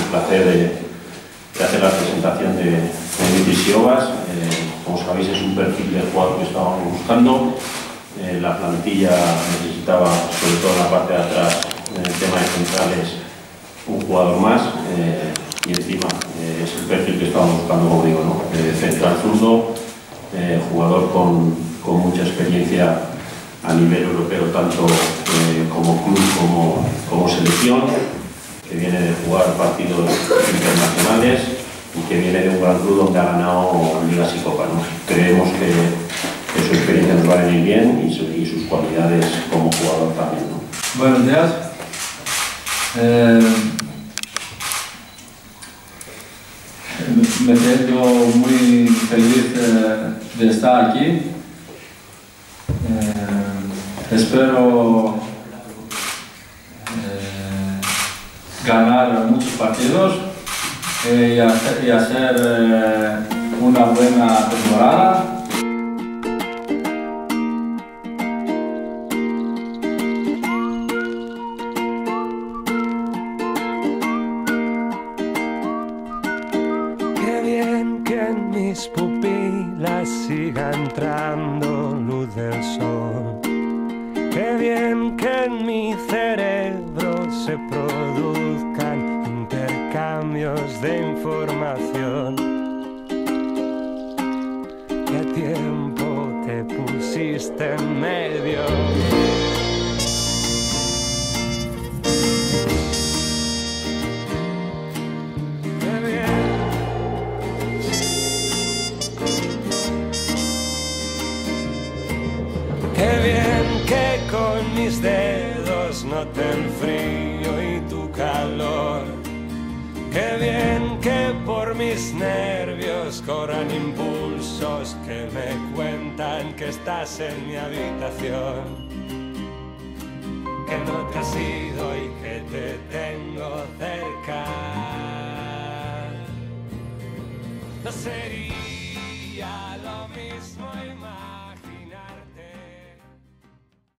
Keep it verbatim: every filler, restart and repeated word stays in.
placer de, de hacer la presentación de, de Dimitris Siovas. Eh, como sabéis, es un perfil de jugador que estábamos buscando. Eh, la plantilla necesitaba, sobre todo en la parte de atrás, en el tema de centrales, un jugador más. Eh, y encima eh, es el perfil que estábamos buscando, como digo, ¿no? Eh, central zurdo, eh, jugador con, con mucha experiencia a nivel europeo, tanto eh, como club como, como selección, que viene de jugar partidos internacionales y que viene de un gran club donde ha ganado ligas y copas, ¿no? Creemos que, que su experiencia nos va a venir bien y, su, y sus cualidades como jugador también, ¿no? Buenos días. Eh, me siento muy feliz eh, de estar aquí. Eh, espero eh, ganar muchos partidos eh, y hacer, y hacer eh, una buena temporada. Qué bien que en mis pupilas siga entrando luz del sol. Qué bien que en mi cerebro se produzcan intercambios de información. ¿Qué tiempo te pusiste en medio? Qué bien. Qué bien que con mis dedos noté el frío y tu calor. Qué bien que por mis nervios corran impulsos que me cuentan que estás en mi habitación. Que no te has ido y que te tengo cerca. No sería lo mismo y más.